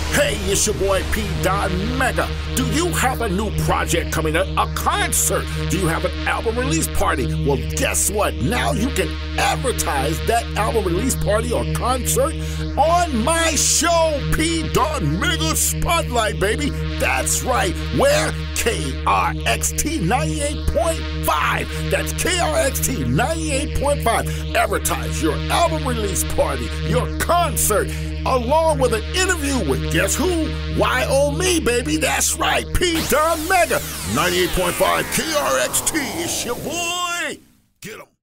Hey, it's your boy P. Mega. Do you have a new project coming up? A concert? Do you have an album release party? Well, guess what? Now you can advertise that album release party or concert on my show, P. Mega Spotlight, baby. That's right. Where? Krxt 98.5. That's Krxt 98.5. Advertise your album release party, your concert, along with an interview with guess who? Y.O. me, baby. That's right. P. Mega 98.5 Krxt. It's your boy. Get 'em.